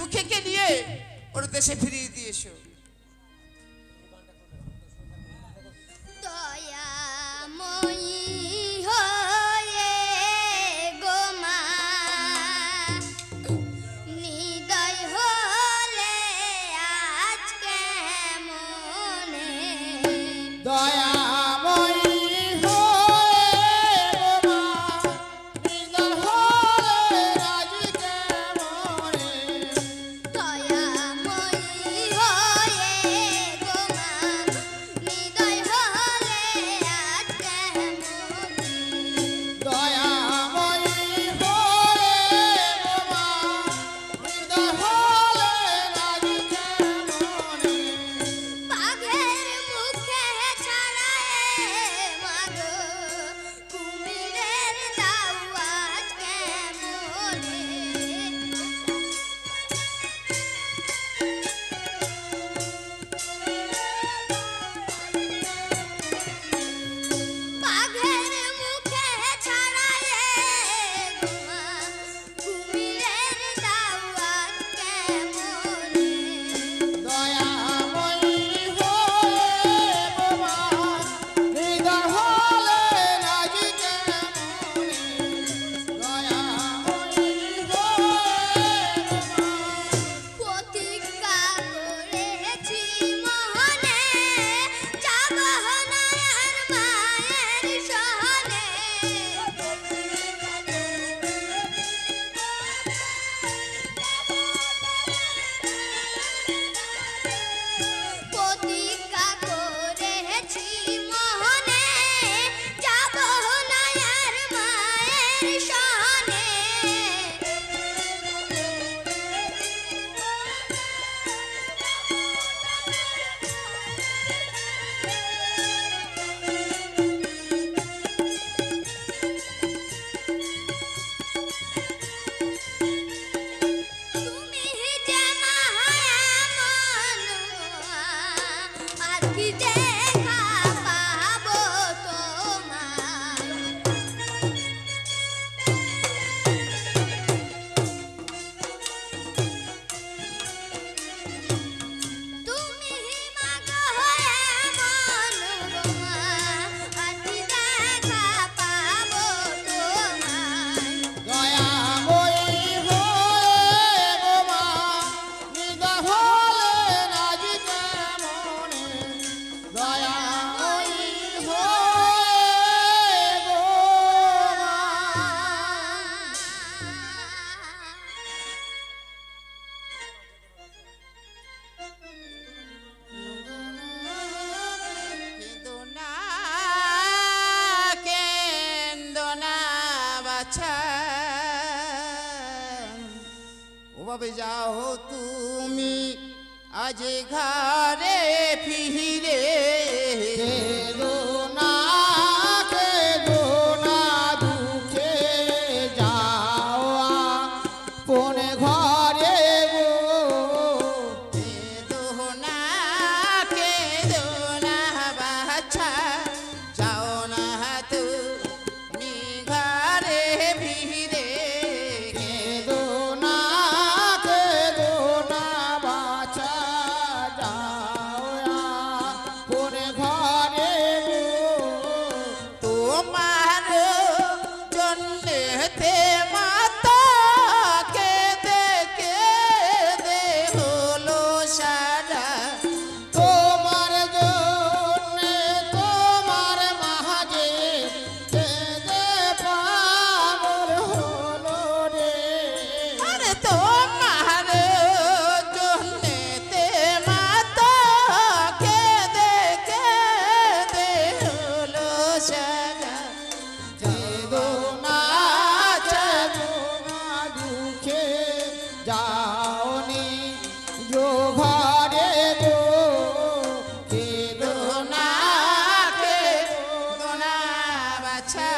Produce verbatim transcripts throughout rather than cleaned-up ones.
দুঃখীকে নিয়ে ওর দেশে ফিরিয়ে দিয়ে এসো। ওভাবে যাও তুমি আজ ঘরে ফিরে, কেঁদো না কেঁদো না দুঃখে যাও আপন ঘরে গো, কেঁদো না কেঁদো না বাছা যাও না তুমি ঘরে ফিরে, কেঁদো না কেঁদো না বাছা যাও আপন ঘরে গো, তোমার জন্যে মাতা কেঁদে কেঁদে হলো সারা, তোমার জন্যে তোমার মাঝে কেঁদে পাগল হলো রে, আরে তোমার জন্যে মাতা কেঁদে কেঁদে হলো সারা, কেঁদো না কেঁদো না দুঃখে যাওনি যো ঘরে গো, কেঁদো না কেঁদো না বাছা।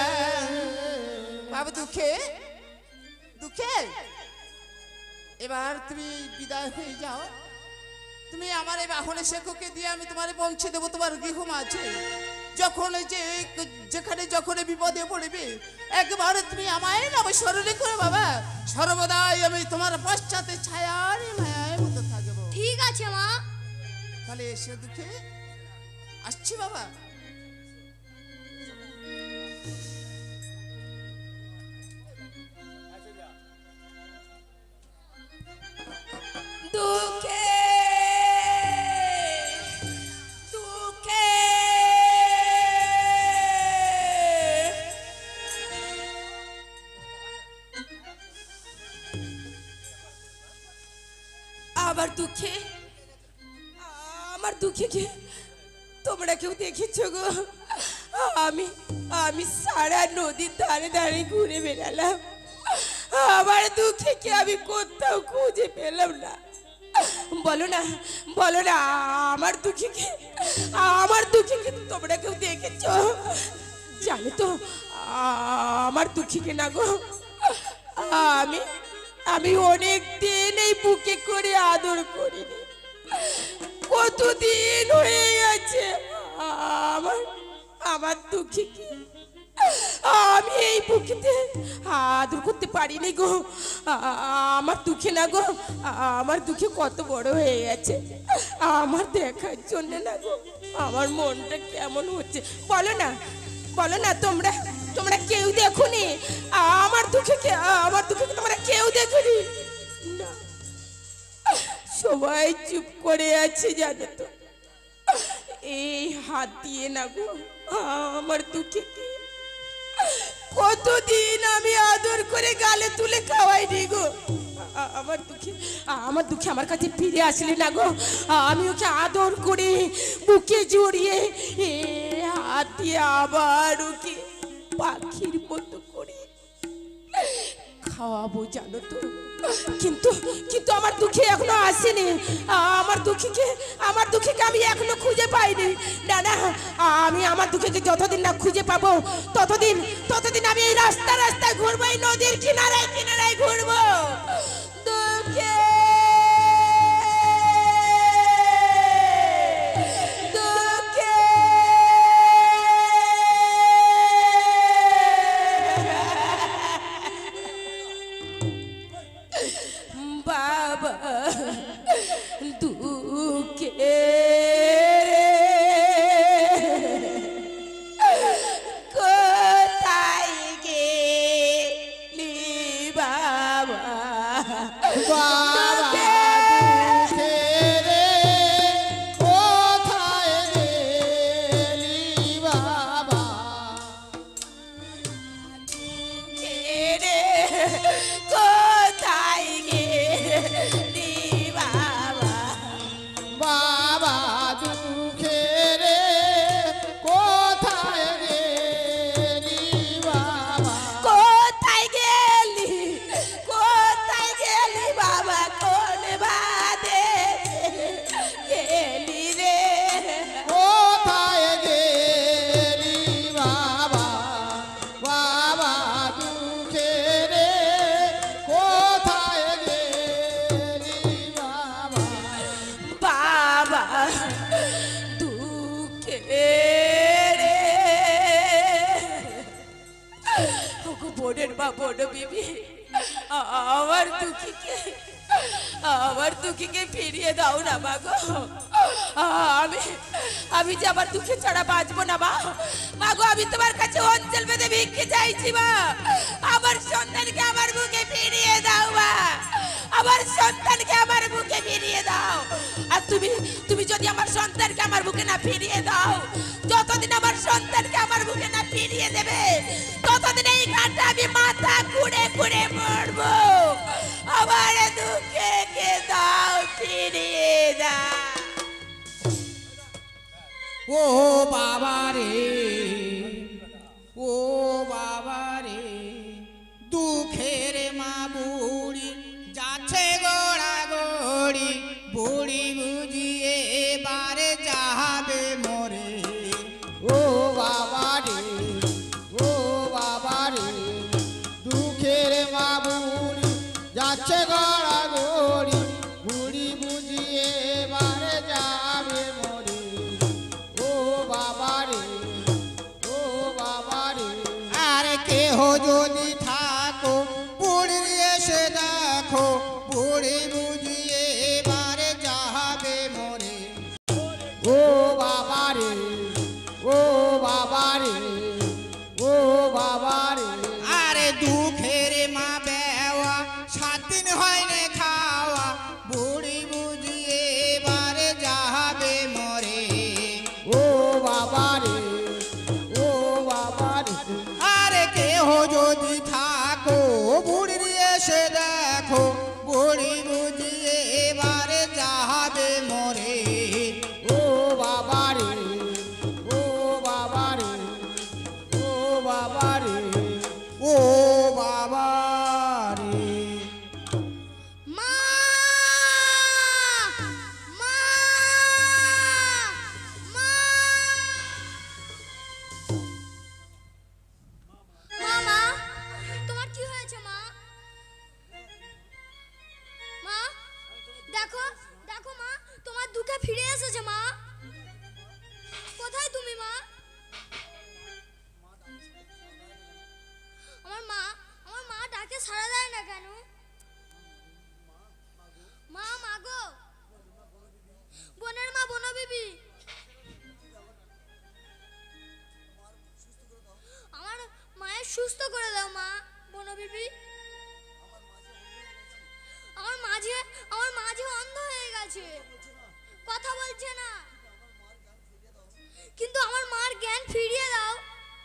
বাবা দুঃখে দুঃখে এবার তুমি বিদায় হয়ে যাও, তুমি আমার এই বাহনে শেখকে দিয়ে আমি তোমার পৌঁছে দেবো তোমার গৃহ মাঝে। যখন যে যেখানে যখন বিপদে পড়বে একবার তুমি আমায় নামে স্মরণে করো বাবা, সর্বদাই আমি তোমার পশ্চাতে ছায়ার মায়ার মতো থাকবো। ঠিক আছে মা। তাহলে এসে দুঃখে আসছি বাবা। দুঃখে দুঃখে আবার দুঃখে আমার দুঃখে কে তোমরা কেউ দেখেছো গো? আমি আমি সারা নদীর ধারে ধারে ঘুরে বেড়ালাম, আমার দুঃখে কে আমি কোথাও খুঁজে পেলাম না। বলো না বলো না আমার দুঃখে কে আমার দুঃখে কে তোমরা কেউ দেখেছো? জানো তো আমার দুঃখে কে না গো, আমি আমি অনেক দিন এই বুকে করে আদর করিনি, কতদিন হয়ে গেছে আমার আমার দুঃখে কি আমি এই বুকেতে আদর করতে পারিনি গো। আমার দুঃখে না গো, আমার দুঃখে কত বড় হয়ে গেছে, আমার দেখার জন্য না গো আমার মনটা কেমন হচ্ছে। বলো না বলো না তোমরা তোমরা কেউ দেখোনি আমার দুঃখে কে আমার দুঃখে তোমরা কেউ দেখোনি না, সবাই চুপ করে আছে জানো তো। এই হাত দিয়ে না গো আমার দুঃখে কে কতদিন আমি আদর করে গালে তুলে খাওয়াইনি গো। আমার দুঃখে আমার দুঃখে আমার কাছে ফিরে আসলে না গো, আমি ওকে আদর করে বুকে জড়িয়ে এ হাত দিয়ে আবার ওকে পাখির মতো করে খাওয়াবো জানো তো। কিন্তু কিন্তু আমার দুঃখে এখনো আসেনি, আমার দুঃখীকে আমার দুঃখীকে আমি এখনো খুঁজে পাইনি। না না আমি আমার দুঃখীকে যতদিন না খুঁজে পাবো ততদিন ততদিন আমি এই রাস্তা রাস্তায় ঘুরবো, এই নদীর কিনারায় কিনারায় ঘুরবো। দুঃখে বাবা দুঃখে কোথায় গেলি বাবা? আমার দুঃখীকে আমার দুঃখীকে ফিরিয়ে দাও না মা গো। আমি আমি যে আমার দুঃখে ছাড়া বাঁচবো না মা। মা গো আমি তোমার কাছে অঞ্চল বেঁধে ভিক্ষে চাইছি মা, আমার সন্তানকে আমার বুকে ফিরিয়ে দাও মা, আমার সন্তানকে আমার বুকে ফিরিয়ে দাও। আর তুমি তুমি যদি আমার সন্তানকে আমার বুকে না ফিরিয়ে দাও, যতদিন আমার সন্তানকে আমার বুকে না ফিরিয়ে দেবে ততদিন এই ঘাটটা আমি মাথা ঘুরে ঘুরে মরবো। আমার দুঃখে কে দাও ফিরিয়ে দাও। ও বাবা রে ও বাবা রে, দুঃখের মা বুড়ি যাচ্ছে গোড়া গড়ি, বুড়ি বুঝিয়ে এবারে যাবে মরে। ও বাবা রে ও বাবা রে, দুঃখের মা বুড়ি যাচ্ছে গড়া গড়ি, বুড়ি বুঝিয়ে এবারে যাবে মরে। ও বাবা রে বুড়ি বুঝিয়ে এবারে যাবে মরে। ও বাবা রে, ও বাবা রে, ও বাবা রে। আরে দুঃখের মা বেওয়া সাত দিন হয়নি খাওয়া, বুড়ি বুঝিয়ে এবারে যাবে মরে। ও বাবা রে, ও বাবা রে। আরে কেহ যদি থাকো বুড়ির এসে দেখো, বুড়ি বুঝিয়ে এবারে যাবে মরে। ও বাবা রে, ও বাবা রে, ও বাবা রে। ও বাবা রে। মা মা মা মা তোমার কি হয়েছে মা? মা দেখো দেখো মা, তোমার দুঃখে ফিরে এসেছে মা। কোথায় তুমি মা? আমার মা আমার মা ডাকে সাড়া দেয় না কেন? মা মাগো, বোনের মা বনবিবি, আমার মায়ের সুস্থ করে দাও মা বনবিবি। আমার মাঝে আমার মাঝে অন্ধ হয়ে গেছে, কথা বলছে না, কিন্তু আমার মার জ্ঞান ফিরিয়ে দাও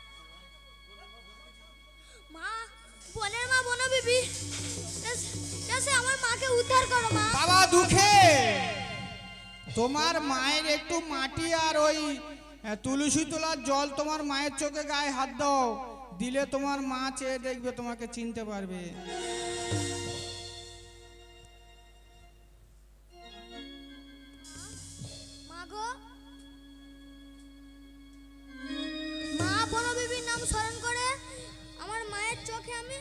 মা। বোনের মা বনবিবি, এসে আমার মাকে উদ্ধার করো মা। বাবা দুঃখে তোমার মায়ের একটু মাটি আর ওই আহ, তুলসী তোলার জল তোমার মায়ের চোখে গায়ে হাত দাও, দিলে তোমার মা চেয়ে দেখবে, তোমাকে চিনতে পারবে। মা গো, মা বনবিবির নাম স্মরণ করে আমার মায়ের চোখে আমি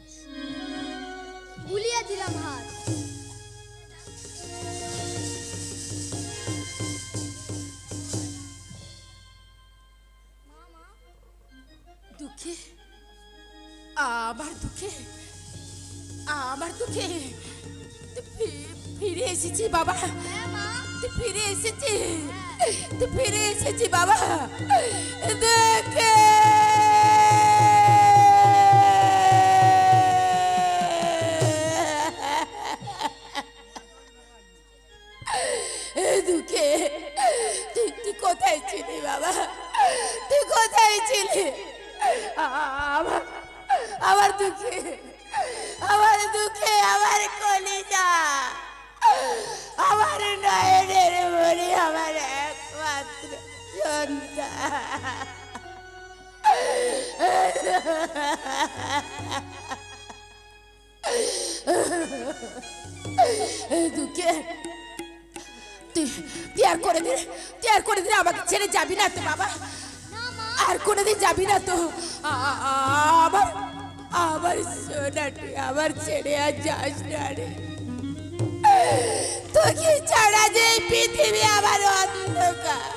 বুলিয়ে দিলাম হাত। মা মা দুঃখে, আমার দুঃখে, আমার দুঃখে তুই ফি- ফিরে এসেছি বাবা, হ্যাঁ মা, তুই ফিরে এসেছি, তুই ফিরে এসেছি বাবা। দুঃখে দুঃখে তুই তুই কোথায় ছিলি বাবা, তুই কোথায় ছিলি? আমার আমার দুঃখে, আমার দুঃখে, আমার কলিজা, আমার নয়নের মনে, আমার একমাত্র সন্তান। দুঃখে তুই তুই আর কোনোদিন তুই আর কোনোদিন আমাকে ছেড়ে যাবি না তো বাবা, না মা, আর কোনোদিন যাবি না তো? আ- আ- আমার আমার সোনাটি আমার ছেড়ে আর যাস না রে। তোকে ছাড়া যে এই পৃথিবী আমার অন্ধকার,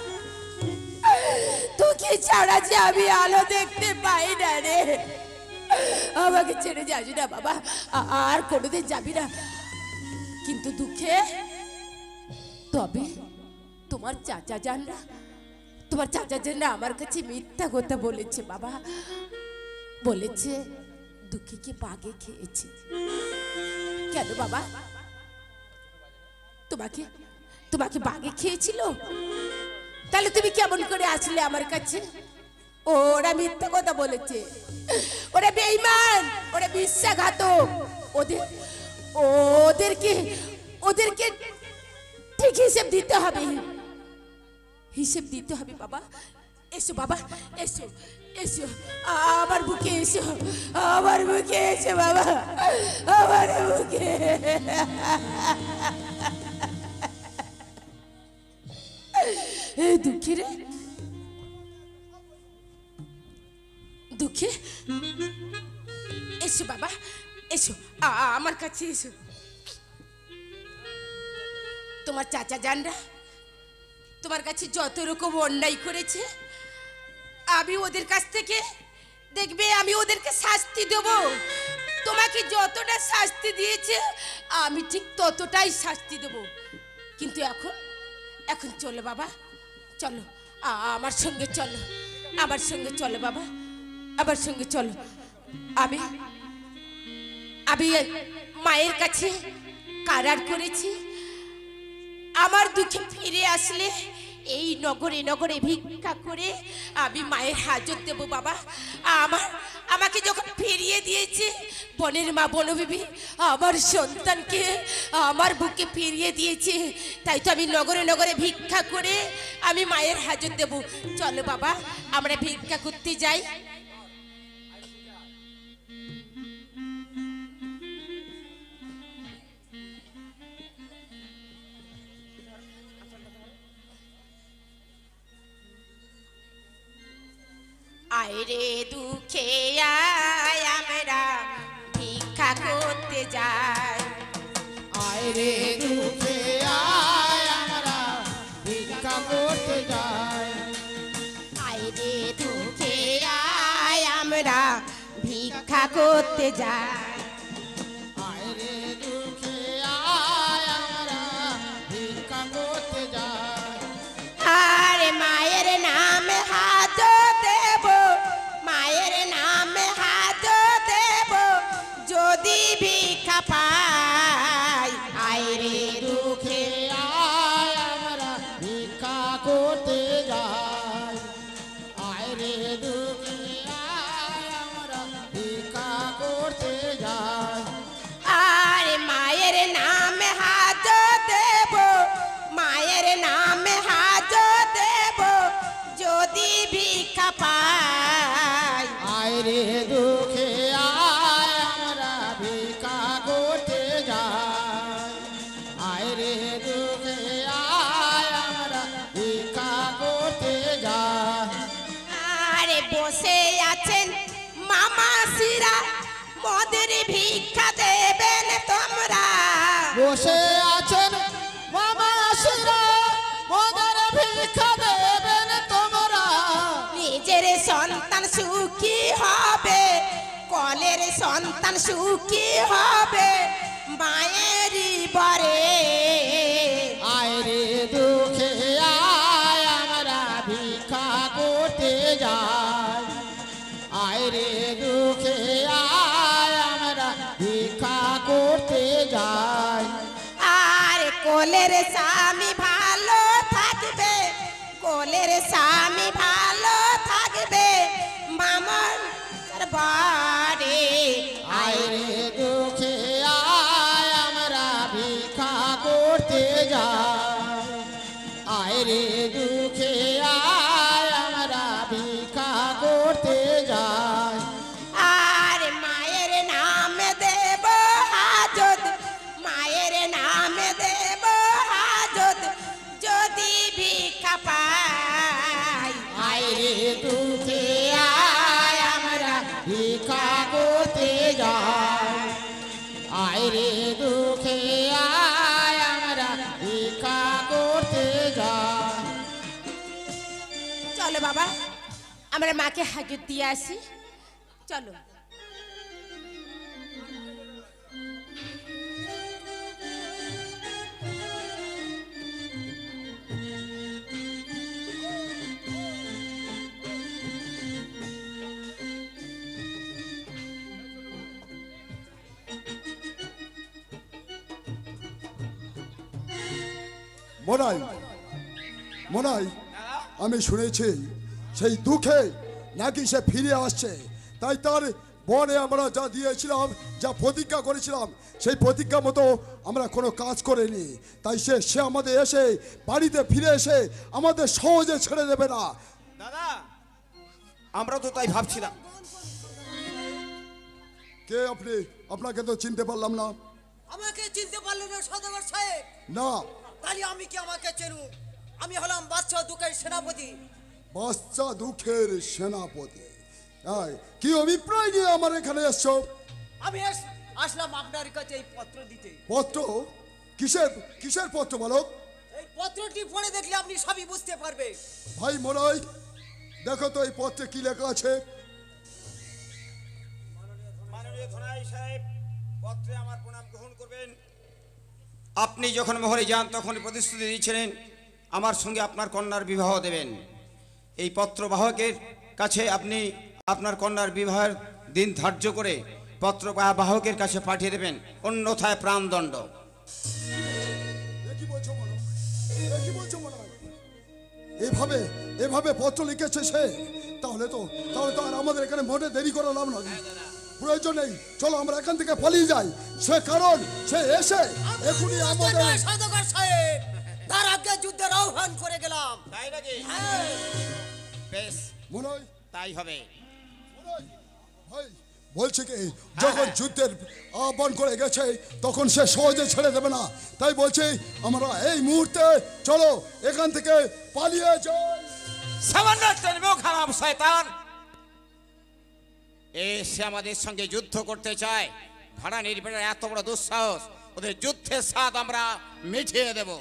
তোকে ছাড়া যে আমি আলো দেখতে পাই না রে। আমাকে ছেড়ে যাস না বাবা, আ- আর কোনোদিন যাবি না। কিন্তু দুঃখে তবে তোমার চাচা জানরা তোমার চাচা জানরা আমার কাছে মিথ্যা কথা বলেছে বাবা, বলেছে দুঃখীকে বাঘে খেয়েছে। কেন বাবা, তোমাকে তোমাকে বাঘে খেয়েছিল? তাহলে তুমি কেমন করে আসলে আমার কাছে? ওরা মিথ্যা কথা বলেছে, ওরা বেঈমান, ওরা বিশ্বাসঘাতক। ওদের ওদেরকে ওদেরকে ঠিক হিসেব দিতে হবে, হিসেব দিতে হবে বাবা। এসো বাবা, এসো এসো আমার বুকে, এসো আমার বুকে, এসো বাবা আমার বুকে। দুঃখী রে, দুঃখী, এসো বাবা, এসো আ- আ- আমার কাছে এসো। তোমার চাচা জানরা তোমার কাছে যত রকম অন্যায় করেছে, আমি ওদের কাছ থেকে দেখবে আমি ওদেরকে শাস্তি দেব, তোমাকে যতটা শাস্তি দিয়েছে আমি ঠিক ততটাই শাস্তি দেব। কিন্তু এখন এখন চলো বাবা, চলো আ- আমার সঙ্গে চলো, আমার সঙ্গে চলো বাবা, আমার সঙ্গে চলো। আমি আমি মায়ের কাছে কারার করেছি, আমার দুঃখে ফিরে আসলে এই নগরে নগরে ভিক্ষা করে আমি মায়ের হাজত দেব বাবা। আমার আমাকে যখন ফিরিয়ে দিয়েছে বনের মা বনবিবি আমার সন্তানকে আমার বুকে ফিরিয়ে দিয়েছে, তাই তো আমি নগরে নগরে ভিক্ষা করে আমি মায়ের হাজত দেব। চলো বাবা আমরা ভিক্ষা করতে যাই। আইরে দুঃখে আয় আমরা ভিক্ষা করতে যাই, আইরে দুঃখে আয় আমরা ভিক্ষা করতে যাই, আইরে দুঃখে আয় আমরা ভিক্ষা করতে যাই। আইরে দুঃখে আয় আমরা ভিক্ষা করতে যাই, আরে মায়ের নামে হাত দেব, মায়ের নামে হাত দেব, যদি ভিক্ষা পাই। আইরে দুঃখে আয় আমরা ভিক্ষা করতে যাই, আইরে দুঃখে আয় আমরা ভিক্ষা করতে যাই, আরে মায়ের নামে হাত দেব, মায়ের নামে হাত দেব, যদি ভিক্ষা পাই। আইরে দুঃখে আয় আমরা ভিক্ষা করতে যাই, আইরে দুঃখে আয় আমরা ভিক্ষা করতে যাই, আরে বসে আছেন মামাসিরা মোদের ভিক্ষা দেবেন তোমরা, বসে আছেন মামাসিরা মোদের ভিক্ষা দেবেন তোমরা, নিজের সন্তান সুখী হবে, কলের সন্তান সুখী হবে মায়েরই বরে। আইরে দুঃখে আয় আমরা ভিক্ষা করতে যাই, আইরে দুঃখে আয় আমরা ভিক্ষা করতে যাই, আর কোলের স্বামী ভালো থাকবে, কোলের স্বামী ভালো থাকবে মামন বাড়ি। আইরে দুঃখে আয় আমরা ভিক্ষা করতে যাই, আইরে দুঃখে আয় আমরা ভিক্ষা করতে যাই, আর মায়ের নামে দেব হাজত, মায়ের নামে দেব হাজত, যদি ভিক্ষা পাই। আইরে দুঃখে আয় আমরা ভিক্ষা করতে যাই, আইরে দুঃখে আয় আমরা ভিক্ষা করতে যাই, চলো বাবা আমরা মাকে হাজত দিয়ে আসি, চলো। মনাই মনাই আমি শুনেছি সেই দুঃখে নাকি সে ফিরে আসছে, তাই তার বনে আমরা যা দিয়েছিলাম, যা প্রতিজ্ঞা করেছিলাম সেই প্রতিজ্ঞা মতো আমরা কোনো কাজ করিনি, তাই সে সে আমাদের এসে বাড়িতে ফিরে এসে আমাদের সহজে ছেড়ে দেবে না। দাদা আমরা তো তাই ভাবছিলাম। কে আপনি? আপনাকে তো চিনতে পারলাম না। আমাকে চিনতে পারলো না সদাগর সাহেব? না। তাহলে আমি কি আমাকে চেনু? আমি হলাম বাদশাহ দুঃখের সেনাপতি। বাচ্চা দুঃখের সেনাপতি? এই, কি অভিপ্রায় নিয়ে আমার এখানে এসছো? আমি এস- আসলাম আপনার কাছে এই পত্র দিতে। পত্র? কিসের কিসের পত্র বালক? এই পত্রটি পড়ে দেখলে আপনি সবই বুঝতে পারবে। ভাই মনাই, দেখো তো এই পত্রে কি লেখা আছে। মাননীয় মহারাজ ধনাই সাহেব পত্রে আমার প্রণাম গ্রহণ করবেন। আপনি যখন মহলে যান তখন প্রতিশ্রুতি দিয়েছিলেন আমার সঙ্গে আপনার কন্যার বিবাহ দেবেন। এই পত্রবাহকের কাছে আপনি আপনার কন্যার বিবাহের দিন ধার্য করে পত্র বাহকের কাছে পাঠিয়ে দেবেন, অন্যথায় প্রাণদণ্ড। কি বলছো মনে কি বলছো মনে এভাবে এভাবে পত্র লিখেছে সে, তাহলে তো তাহলে তো আর আমাদের এখানে মোটে দেরি করে লাভ নয়, প্রয়োজন নেই। চলো আমরা এখান থেকে পালিয়ে যাই, সে কারণ সে এসে এখনই আমাদের সদাগর সাহেব তার আগে যুদ্ধের আহ্বান করে গেলাম। তাই নাকি? বেশ, মনে হয় তাই হবে। ভাই বলছে কি যখন যুদ্ধের আহ্বান করে গেছে তখন সে সহজে ছেড়ে দেবে না, তাই বলছি আমরা এই মুহূর্তে চলো এখান থেকে পালিয়ে যাই। সামান্য তেলবেও খারাপ শয়তান এসে আমাদের সঙ্গে যুদ্ধ করতে চায়। ভাড়া নির্বেড়ার এত বড় দুঃসাহস, ওদের যুদ্ধের স্বাদ আমরা মিটিয়ে দেব।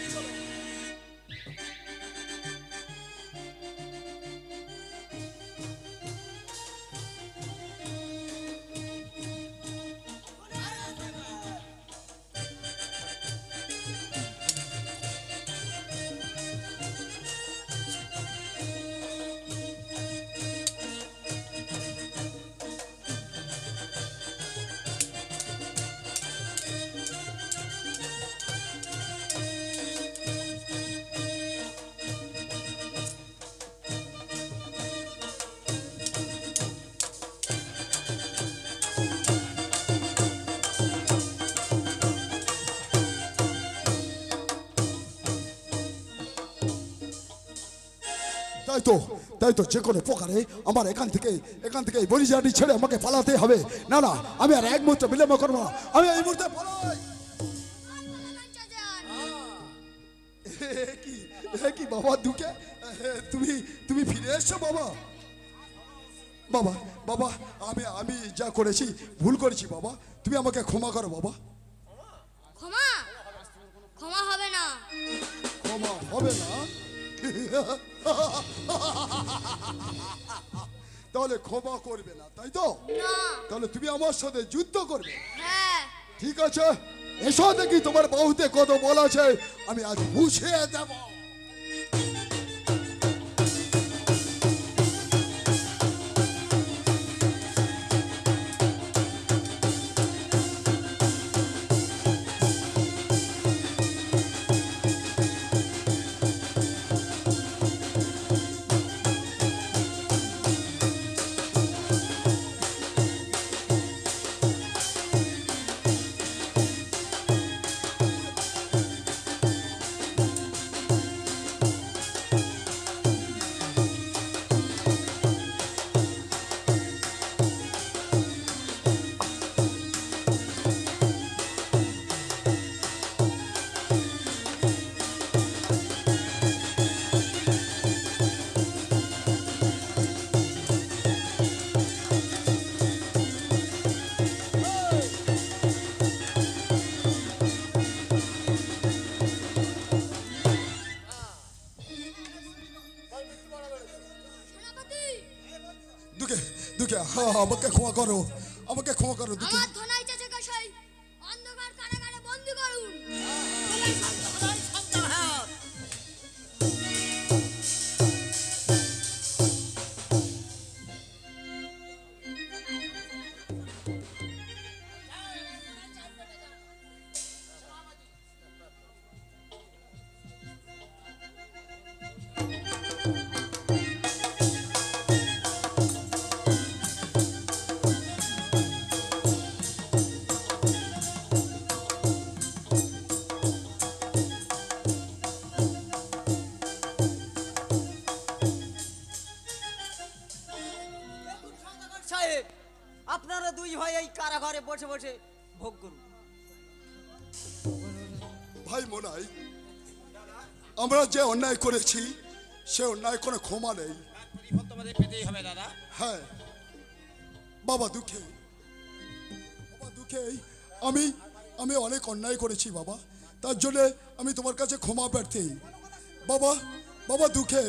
তাই তো তাই তো যে কোনো প্রকারে আমার এখান থেকে এখান থেকে এই বরিজাটি ছেড়ে আমাকে পালাতে হবে। না না আমি আর এক মুহূর্তে বিলম্ব করবো না, আমি এই মুহূর্তে পালাই। এ কি এ কি বাবা দুকে তুমি তুমি ফিরে এসছো বাবা? বাবা বাবা আমি আমি যা করেছি ভুল করেছি বাবা, তুমি আমাকে ক্ষমা করো বাবা। ক্ষমা ক্ষমা হবে না। ক্ষমা হবে না? তাহলে ক্ষমা করবে না তাই তো? না। তাহলে তুমি আমার সাথে যুদ্ধ করবে? হ্যাঁ। ঠিক আছে, এসো দেখি তোমার বাহুতে কত বল আছে, আমি আজ বুঝিয়ে দেব। দুকে দুকে হ্যাঁ আমাকে ক্ষমা করো, আমাকে ক্ষমা করো দুকে। আমার ধনাই চাচাকে সেই অন্ধকার কারাগারে বন্দী করুন। সাহেব আপনারা দুই ভাই এই কারাগারে বসে বসে ভোগ করুন। ভাই মোনাই, আমরা যে অন্যায় করেছি সে অন্যায় কোনো ক্ষমা নেই। তোমাদের পেতেই হবে দাদা। হ্যাঁ বাবা দুঃখে বাবা দুঃখে আমি আমি অনেক অন্যায় করেছি বাবা, তার জন্য আমি তোমার কাছে ক্ষমা প্রার্থী। বাবা বাবা দুঃখে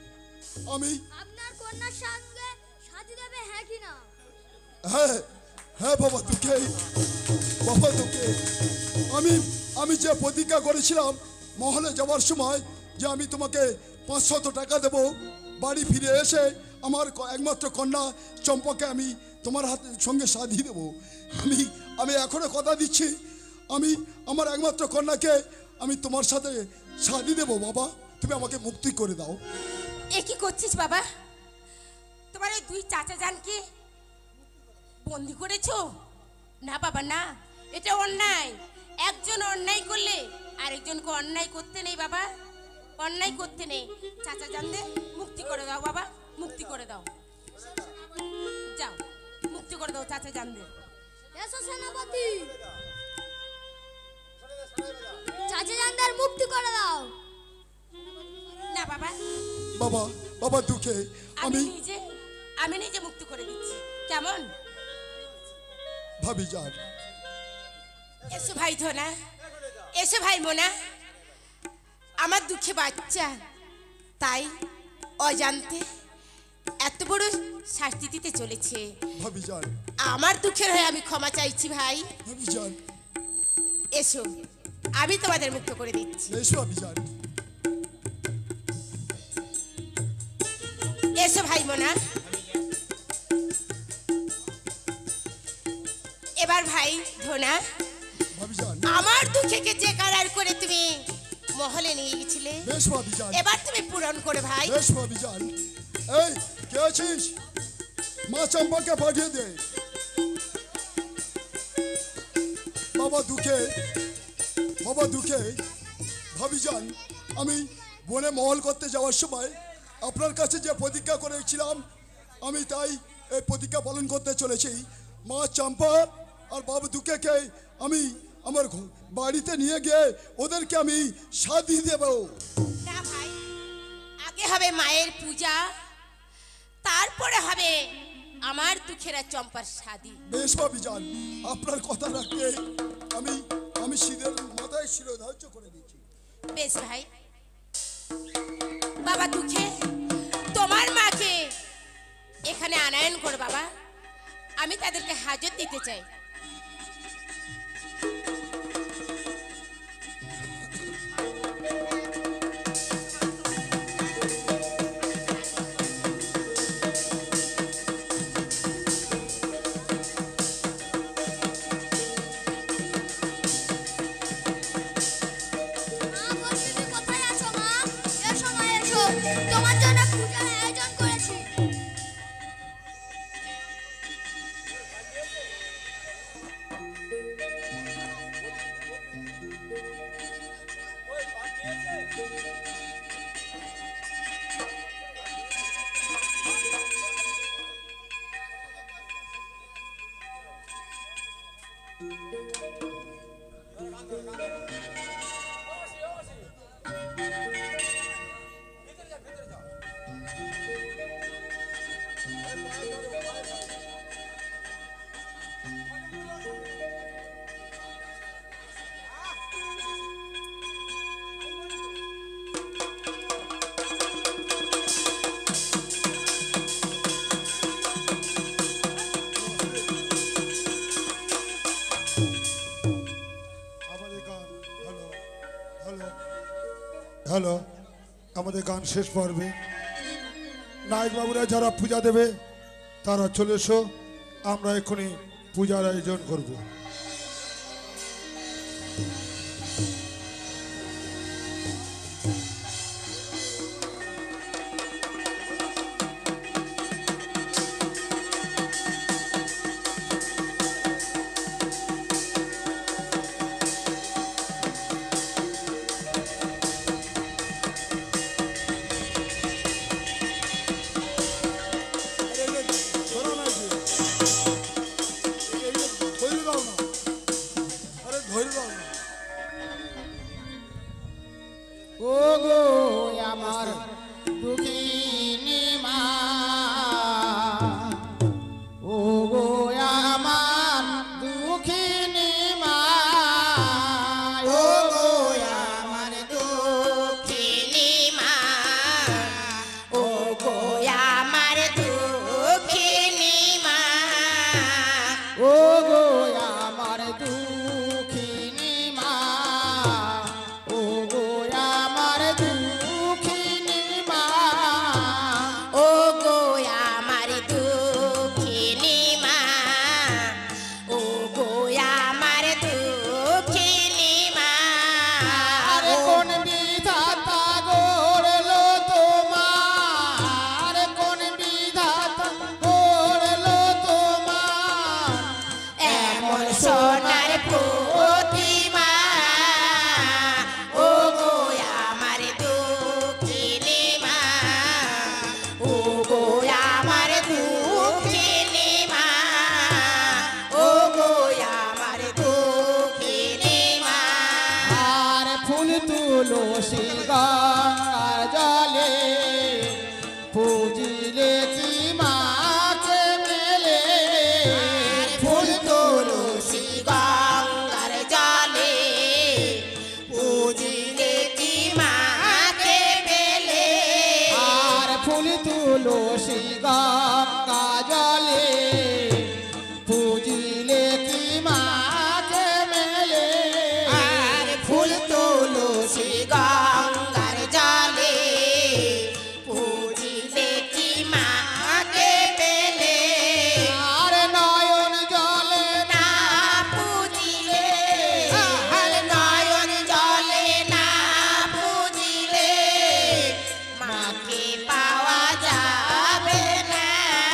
আমি আপনার কন্যার সঙ্গে সাথী দেবে হ্যাঁ কি না? হ্যাঁ হ্যাঁ বাবা দুঃখে, বাবা দুঃখে, আমি আমি যে প্রতিজ্ঞা করেছিলাম মহলে যাওয়ার সময় যে আমি তোমাকে পাঁচশত টাকা দেব, বাড়ি ফিরে এসে আমার ক- একমাত্র কন্যা চম্পাকে আমি তোমার হাতে সঙ্গে সাধিয়ে দেব। আমি আমি এখনো কথা দিচ্ছি, আমি আমার একমাত্র কন্যাকে আমি তোমার সাথে সাধিয়ে দেব। বাবা তুমি আমাকে মুক্তি করে দাও। এ কি করছিস বাবা? তোমার ওই দুই চাচা জানকে বন্দি করেছো? না বাবা না, এটা অন্যায়। একজন অন্যায় করলে আরেকজনকে অন্যায় করতে নেই বাবা, অন্যায় করতে নেই। চাচা জানদের মুক্তি করে দাও বাবা, মুক্তি করে দাও। যাও মুক্তি করে দাও চাচা জানদের। এসো সেনাপতি, চাচা জানদার মুক্তি করে দাও। না বাবা, বাবা বাবা দুঃখে আমি আমি নিজে আমি নিজে মুক্তি করে দিচ্ছি, কেমন? ভাবি যান। এসো ভাই ধনা, এসো ভাই মোনা। আমার দুঃখে বাচ্চা, তাই অজান্তে এত বড় শাস্তি দিতে চলেছে। ভাবি যান, আমার দুঃখের হয়ে আমি ক্ষমা চাইছি ভাই। ভাবি যান, এসো, আমি তোমাদের মুক্ত করে দিচ্ছি। এসো ভাবি যান। এসো ভাই মোনা। এবার ভাই ধনা, ভাবি যান, আমার দুঃখকে যে কারার করে তুমি মহলে নিয়ে গেছিলে, বেশ ভাবি যান, এবার তুমি পূরণ করে ভাই। বেশ ভাবি যান। এই কে আছিস? মা চম্পাকে পাঠিয়ে দে। বাবা দুঃখে, বাবা দুঃখে, ভাবি যান, আমি বনে মহল করতে যাওয়ার সময় আপনার কাছে যে প্রতিজ্ঞা করেছিলাম আমি তাই এই প্রতিজ্ঞা পালন করতে চলেছি। মা চম্পা আর বাবু দুঃখেকে আমি আমার ঘ- বাড়িতে নিয়ে গিয়ে ওদেরকে আমি শাদি দেব। না ভাই, আগে হবে মায়ের পূজা, তারপরে হবে আমার দুঃখেরা চম্পার শাদি। বেশ ভাবি যান, আপনার কথা রাখতে আমি আমি শিরের মাথায় শির ধার্য করে দিচ্ছি। বেশ ভাই। বাবা দুঃখে তোমার মাকে এখানে আনায়ন করো বাবা, আমি তাদেরকে হাজত দিতে চাই। মা বলবি কোথায় আছো মা? এসো মা এসো, তোমার জন্য পূজার আয়োজন করেছি। আমাদের গান হ্যালো হ্যালো হ্যালো আমাদের গান শেষ পর্বে নায়ক বাবুরা যারা পূজা দেবে তারা চলে এসো, আমরা এক্ষুনি পূজার আয়োজন করব। ধৈর্য দাও না, আরে ধৈর্য দাও না। ও গো আমার দুঃখিনী মা, ও গো আমার দুঃখিনী মা, ও গো আমার দুঃখিনী মা, ও গো আমার দুঃখিনী মা, ও ফুল তুলসী গঙ্গার জলে পুজিলে কি মাকে মেলে ফুল তুলসী গঙ্গার জলে পুজিলে কি মাকে পেলে আর ফুল তুলসী গঙ্গা জলে পুজিলে কি মাকে মেলে আর ফুল তুলসী গঙ্গার জলে পুজিলে কি মাকে পেলে আর নয়ন জলে না পুজিলে আর নয়ন জলে না পুজিলে মাকে পাওয়া যাবে না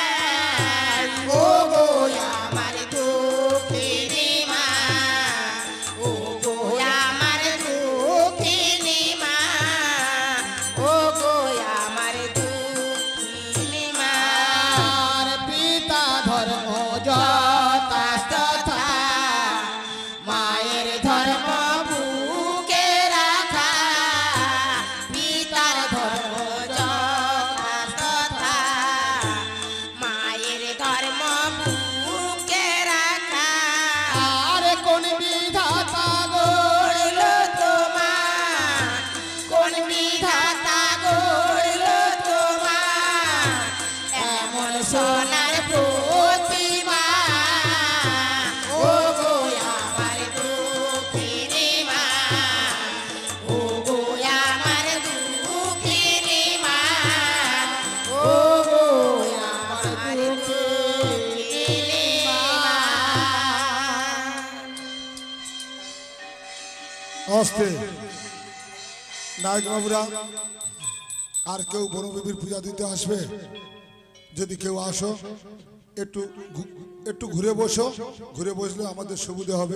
ও গো আমার দুঃখিনী মা ও গো আমার দুঃখিনী মা ও গো আমার দুঃখিনী মা আর পিতা ধর্ম যথাস্থা মায়ের ধর্ম বুকে রাখা পিতার ধর্ম যথাযথা মায়ের ধর্ম বুকে রাখা আর কোন বিধাতা গো গড়ল তোমার কোন বিধাতা গড়ল তোমার এমন সোনার প্রতিমা ও গো আমার দুঃখিনী মা ও গো আমার দুঃখিনী মা ও গো আমার দুঃখিনী মা আসতে নায়ক বাবুরা আর কেউ বনবিবির পূজা দিতে আসবে? যদি কেউ আসো একটু ঘু- একটু ঘুরে বসো, ঘুরে বসলে আমাদের সুবিধা হবে।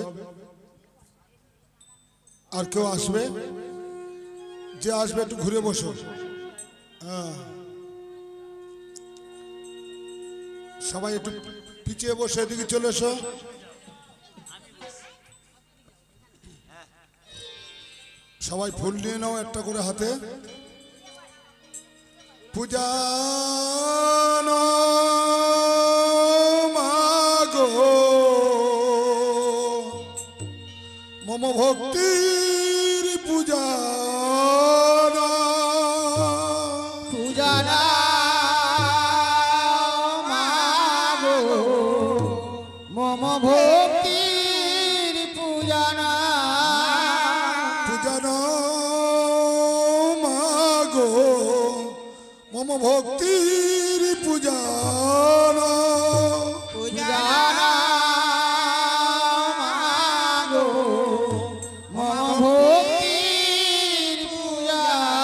আর কেউ আসবে? যে আসবে একটু ঘুরে বসো। হ্যাঁ, সবাই একটু পিছিয়ে বসে এদিকে চলে এসো। সবাই ফুল নিয়ে নাও একটা করে হাতে। পূজা মাগো মম ভক্তির পূজা পূজা মাগো মম ভক্তির পূজা পূজা মাগো মম ভক্তির পূজা পূজা মাগো মম ভক্তির পূজা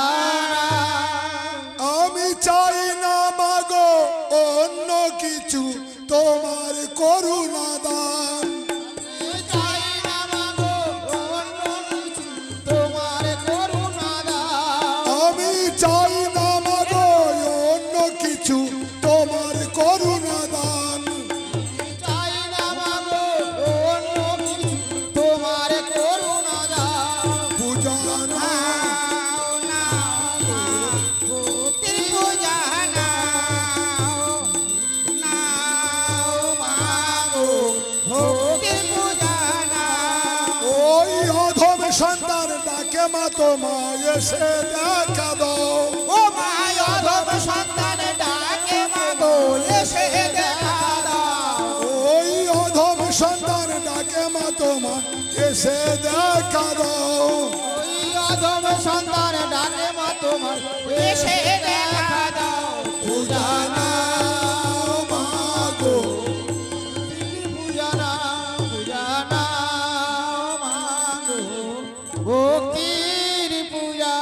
আমি চাই না মাগো অন্য কিছু তোমার করুণা দান। চাই না মাগো অন্য কিছু তোমার করুণা দান। আমি চাই না মাগো অন্য কিছু তোমার করুণা দান। চাই না মাগো অন্য কিছু তোমার করুণা দান। পূজা ভক্তির পূজা নাও, নাও মাগো ভক্তির পূজা নাও। ওই অধম সন্তান ডাকে মা তোমায় এসে দেখা দাও। ও মায় অধম সন্তান ডাকে মাগো এসে দেখা দাও। ওই অধম সন্তান ডাকে মা তোমায় এসে দেখা দাও। ওই অধম সন্তান ডাকে মা তোমার এসে দেখা দাও। পূজা নাও মাগো পূজা নাও, পূজা নাও মাগো ভক্তির পূজা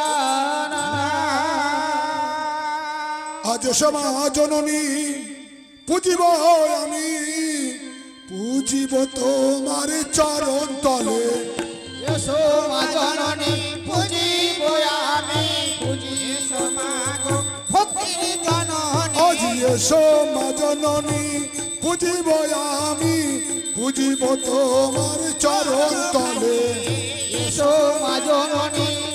নাও। আজ সমা জননী পুজিব আমি, পুজিব তোমার চরণ তলে। এসো মা জননী পুজিব আমি, পুজিব মাগো ভক্তির জননী। আজ এসো মা জননী পুজিব আমি, পুজিব তোমার চরণ তলে। এসো মা জননী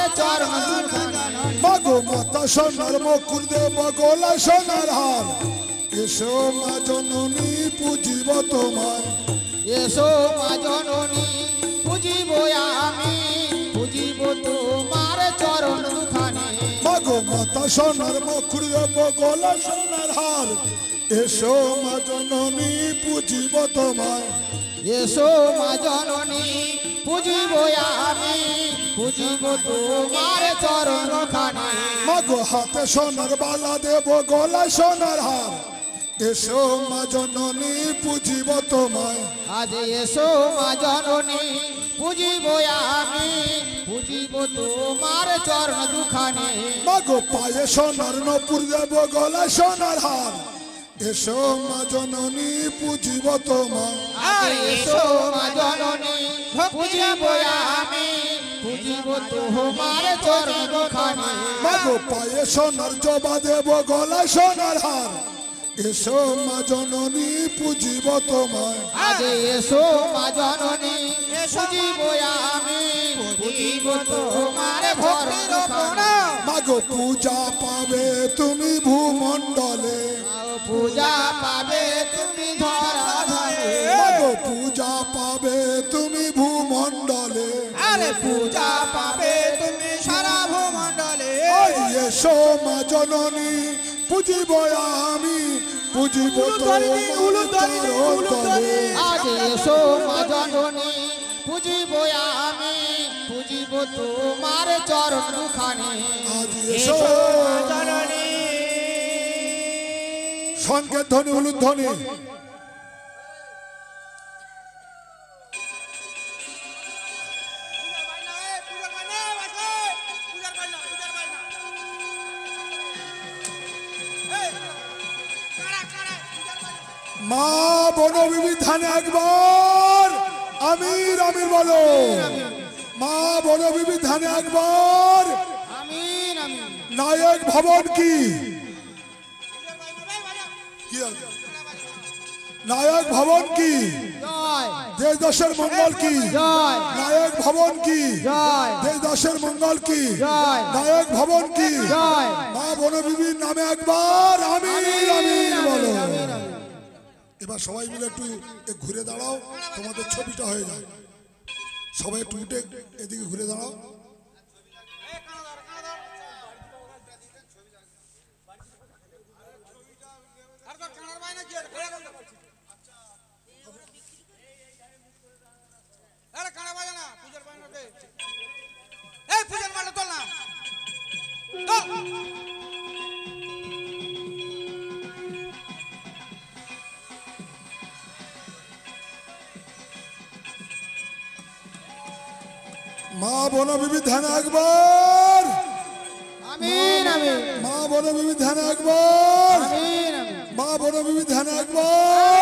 চরণ দুখানে মাগো মাতা সোনার মুকুর দেব গলা সোনার হার এসো মা জননী পুজিব তোমার এসো মা জননী পুজিব আমি পুজিব তোমার চরণ দুখানে মাগো মাতা সোনার মুকুর দেব গলা সোনার হার এসো মা জননী পুজিব তোমার এসো মা জননী পুজিব আমি পুজিব তোমার চরণ দুখানে মাগো হাতে সোনার বালা দেব গলা সোনার হার এসো মা জননী পুজিব তোমায় আজ এসো মা জননী পুজিব আমি পুজিব তোমার চরণ দুখানে মাগো পায়ে সোনার নপুর দেব গলা সোনার হার এসো মা জননী পুজিব তোমায় আজ এসো মা জননী পুজিব আমি পুজিব তোমার চরণ দুখানে মাগো পায়ে সোনার জবা দেব গলা সোনার হার এসো মা জননী পুজিব তোমায় আজ এসো মা জননী পুজিব আমি পুজিব তোমার ভক্তি রূপনা মাগো পূজা পাবে তুমি ভূমণ্ডলে পূজা পাবে তুমি ধরা ধারে মাগো পূজা পাবে তুমি ভূমণ্ডলে আরে পূজা পাবে তুমি সারা ভূমণ্ডলে ওই এসো মা জননী পুজিব আমি পুজিব তোমার চরণ তলে আজ এসো মা জননী পুজিব আমি পুজিব তোমার চরণ দুখানে আজ এসো মা জননী সংকেত ধ্বনি হলুদ ধ্বনি মা বনবিবিধানে একবার আমির আমির বলো মা বনবিবিধানে একবার আমিন আমিন নায়ক ভবন কি কি আছে? নায়ক ভবন কি জয় দেশ দশের মঙ্গল কি জয় নায়ক ভবন কি জয় দেশ দশের মঙ্গল কি জয় নায়ক ভবন কি জয় মা বনবিবির নামে একবার আমির আমির বলো এবার সবাই মিলে একটু এ ঘুরে দাঁড়াও তোমাদের ছবিটা হয়ে যায় সবাই একটু উঠে এদিকে ঘুরে দাঁড়াও মা বনবিবি ধ্যান একবার আমিন আমিন মা বনবিবি ধ্যান একবার আমিন আমিন মা বনবিবি ধ্যান একবার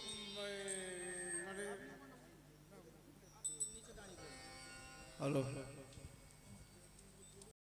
হ্যালো